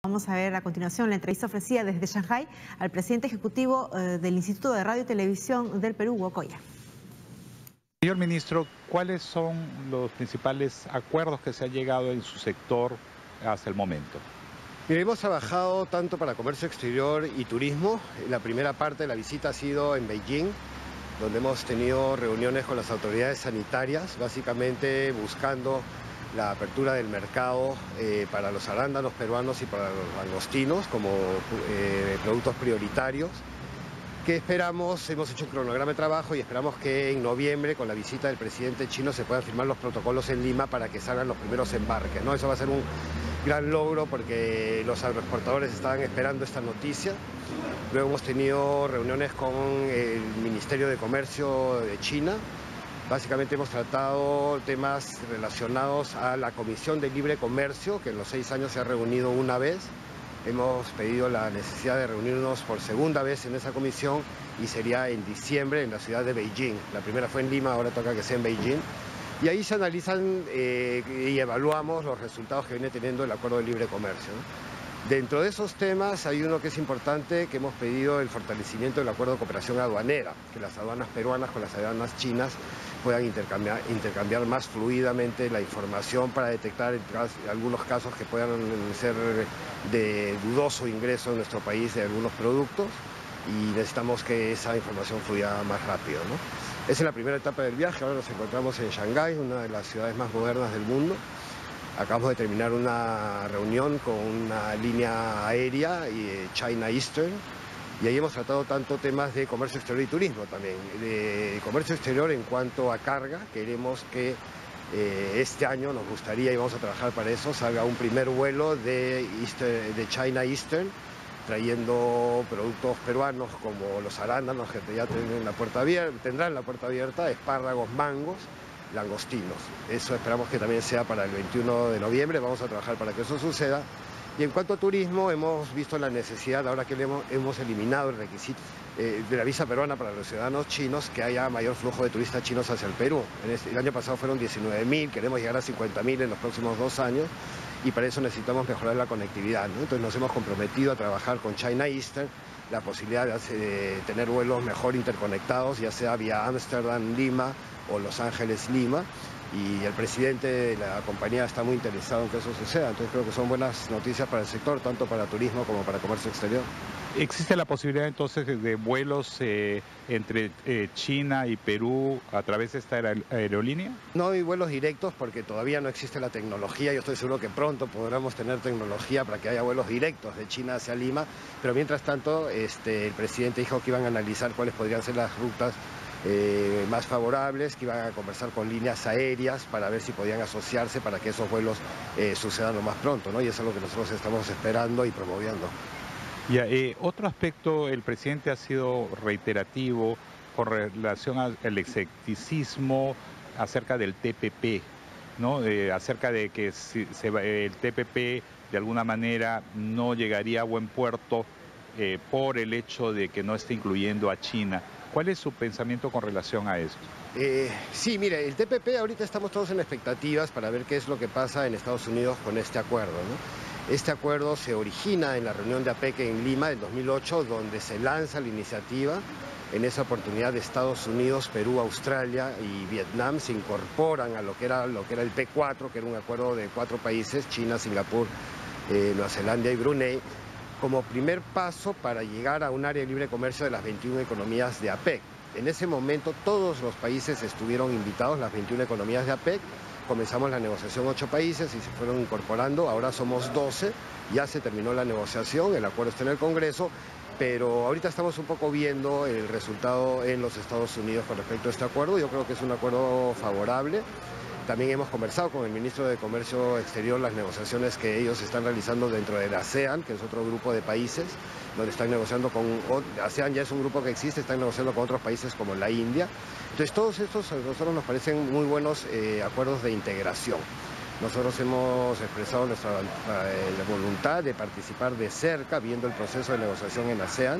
Vamos a ver a continuación la entrevista ofrecida desde Shanghái al presidente ejecutivo del Instituto de Radio y Televisión del Perú, Hugo Coya. Señor ministro, ¿cuáles son los principales acuerdos que se ha llegado en su sector hasta el momento? Mira, hemos trabajado tanto para comercio exterior y turismo. La primera parte de la visita ha sido en Beijing, donde hemos tenido reuniones con las autoridades sanitarias, básicamente buscando la apertura del mercado para los arándanos peruanos y para los langostinos como productos prioritarios. ¿Qué esperamos? Hemos hecho un cronograma de trabajo y esperamos que en noviembre, con la visita del presidente chino, se puedan firmar los protocolos en Lima para que salgan los primeros embarques, ¿no? Eso va a ser un gran logro porque los agroexportadores estaban esperando esta noticia. Luego hemos tenido reuniones con el Ministerio de Comercio de China. Básicamente hemos tratado temas relacionados a la Comisión de Libre Comercio, que en los 6 años se ha reunido una vez. Hemos pedido la necesidad de reunirnos por segunda vez en esa comisión y sería en diciembre en la ciudad de Beijing. La primera fue en Lima, ahora toca que sea en Beijing. Y ahí se analizan y evaluamos los resultados que viene teniendo el Acuerdo de Libre Comercio, ¿no? Dentro de esos temas hay uno que es importante, que hemos pedido el fortalecimiento del Acuerdo de Cooperación Aduanera, que las aduanas peruanas con las aduanas chinas puedan intercambiar más fluidamente la información para detectar algunos casos que puedan ser de dudoso ingreso en nuestro país de algunos productos y necesitamos que esa información fluya más rápido, ¿no? Esa es la primera etapa del viaje. Ahora nos encontramos en Shanghái, una de las ciudades más modernas del mundo. Acabamos de terminar una reunión con una línea aérea, China Eastern, y ahí hemos tratado tanto temas de comercio exterior y turismo también. De comercio exterior en cuanto a carga, queremos que este año nos gustaría, y vamos a trabajar para eso, salga un primer vuelo de China Eastern, trayendo productos peruanos como los arándanos que ya tendrán la puerta abierta, espárragos, mangos, langostinos. Eso esperamos que también sea para el 21 de noviembre, vamos a trabajar para que eso suceda. Y en cuanto a turismo, hemos visto la necesidad, ahora que hemos eliminado el requisito de la visa peruana para los ciudadanos chinos, que haya mayor flujo de turistas chinos hacia el Perú. El año pasado fueron 19.000, queremos llegar a 50.000 en los próximos 2 años, y para eso necesitamos mejorar la conectividad, ¿no? Entonces nos hemos comprometido a trabajar con China Eastern la posibilidad de tener vuelos mejor interconectados, ya sea vía Ámsterdam, Lima o Los Ángeles, Lima, y el presidente de la compañía está muy interesado en que eso suceda. Entonces creo que son buenas noticias para el sector, tanto para turismo como para comercio exterior. ¿Existe la posibilidad entonces de vuelos entre China y Perú a través de esta aerolínea? No hay vuelos directos porque todavía no existe la tecnología. Yo estoy seguro que pronto podremos tener tecnología para que haya vuelos directos de China hacia Lima, pero mientras tanto el presidente dijo que iban a analizar cuáles podrían ser las rutas más favorables, que iban a conversar con líneas aéreas para ver si podían asociarse para que esos vuelos sucedan lo más pronto, ¿no? Y eso es lo que nosotros estamos esperando y promoviendo. Ya, otro aspecto, el presidente ha sido reiterativo con relación al escepticismo acerca del TPP, ¿no? Acerca de que el TPP de alguna manera no llegaría a buen puerto por el hecho de que no esté incluyendo a China. ¿Cuál es su pensamiento con relación a esto? Sí, mire, el TPP ahorita estamos todos en expectativas para ver qué es lo que pasa en Estados Unidos con este acuerdo, ¿no? Este acuerdo se origina en la reunión de APEC en Lima en 2008, donde se lanza la iniciativa. En esa oportunidad de Estados Unidos, Perú, Australia y Vietnam se incorporan a lo que era el P4, que era un acuerdo de 4 países, China, Singapur, Nueva Zelanda y Brunei, como primer paso para llegar a un área de libre comercio de las 21 economías de APEC. En ese momento todos los países estuvieron invitados, las 21 economías de APEC. Comenzamos la negociación 8 países y se fueron incorporando, ahora somos 12, ya se terminó la negociación, el acuerdo está en el Congreso, pero ahorita estamos un poco viendo el resultado en los Estados Unidos con respecto a este acuerdo. Yo creo que es un acuerdo favorable. También hemos conversado con el ministro de Comercio Exterior las negociaciones que ellos están realizando dentro del ASEAN, que es otro grupo de países, donde están negociando ASEAN ya es un grupo que existe, están negociando con otros países como la India. Entonces todos estos a nosotros nos parecen muy buenos acuerdos de integración. Nosotros hemos expresado nuestra la voluntad de participar de cerca, viendo el proceso de negociación en ASEAN,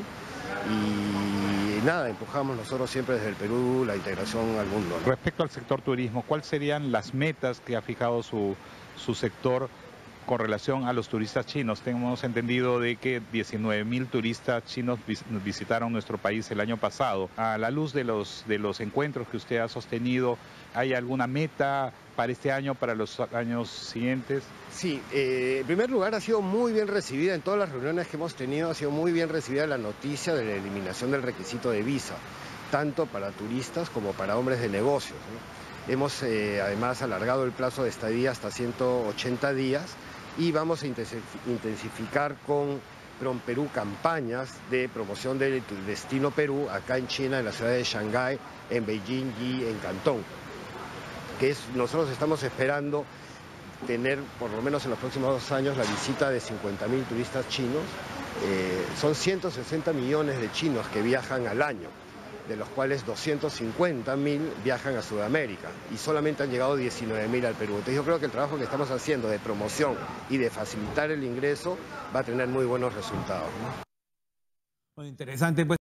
y nada, empujamos nosotros siempre desde el Perú la integración al mundo, ¿no? Respecto al sector turismo, ¿cuáles serían las metas que ha fijado su sector con relación a los turistas chinos. Tenemos entendido de que 19.000 turistas chinos visitaron nuestro país el año pasado. A la luz de los encuentros que usted ha sostenido, ¿hay alguna meta para este año, para los años siguientes? Sí, en primer lugar ha sido muy bien recibida en todas las reuniones que hemos tenido, ha sido muy bien recibida la noticia de la eliminación del requisito de visa, tanto para turistas como para hombres de negocios, ¿no? Hemos además alargado el plazo de estadía hasta 180 días y vamos a intensificar con PROMPERÚ campañas de promoción del destino Perú acá en China, en la ciudad de Shanghái, en Beijing y en Cantón. Nosotros estamos esperando tener por lo menos en los próximos 2 años la visita de 50.000 turistas chinos. Son 160 millones de chinos que viajan al año, de los cuales 250.000 viajan a Sudamérica y solamente han llegado 19.000 al Perú. Entonces yo creo que el trabajo que estamos haciendo de promoción y de facilitar el ingreso va a tener muy buenos resultados, ¿no? Bueno, interesante, pues.